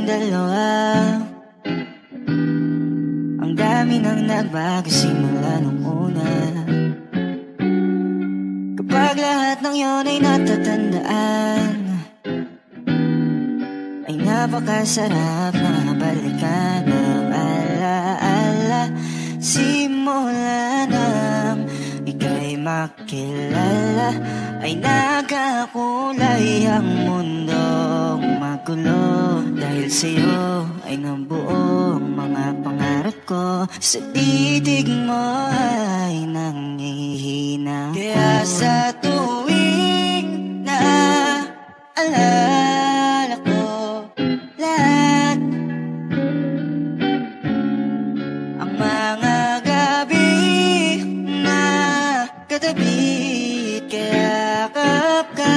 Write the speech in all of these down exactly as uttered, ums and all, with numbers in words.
dalawa. Ang dami nang nagbago simula nung una. Kapag lahat ng yun ay natatandaan, ay napakasarap na balikan ng alaala. Simula nang ika'y makilala, ay nagkakulay ang mundong magulo. Dahil sa'yo ay nabuo ang mga pangarap ko. Sa titig mo ay nangihina. Kaya sa tuwing naaalala ko lahat ang mga gabi na katabi, kaya kayakap ka.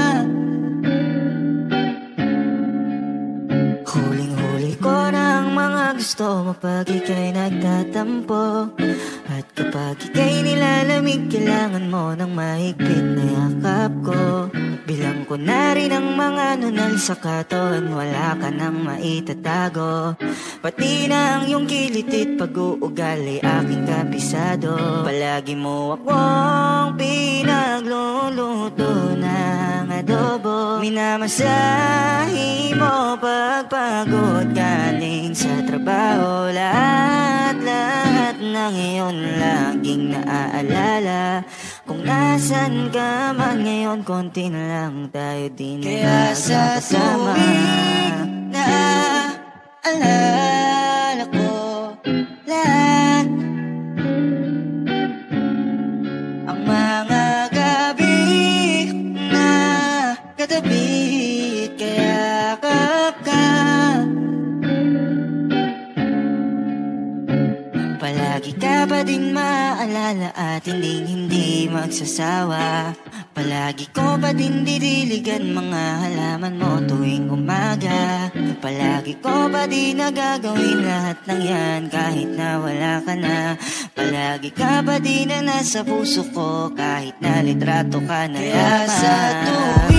Huling-huli ko ng mga gusto mo pag ika'y nagtatampo. At kapag ika'y nilalamig, kailangan mo ng mahigpit na yakap ko. Bilang ko na rin ang mga nunal sa katawan, wala ka nang maitatago. Pati na ang iyong kilitit pag-uugali aking kabisado. Palagi mo akong pinagluluto ng adobo. Minamasahi mo pagpagod galing sa trabaho. Lahat-lahat ng iyon laging naaalala. Kung nasan ka man ngayon, konti na lang tayo din. Kaya sa tuwing naaalala ko lahat ang mga gabi na katabi, kaya kayakap ka. Palagi ka pa din maalala at hindi hindi magsasawa. Palagi ko pa din didiligan mga halaman mo tuwing umaga. Palagi ko pa din nagagawin lahat ng yan kahit na wala ka na. Palagi ka pa din na nasa puso ko kahit na litrato ka na. Kaya sa tuwing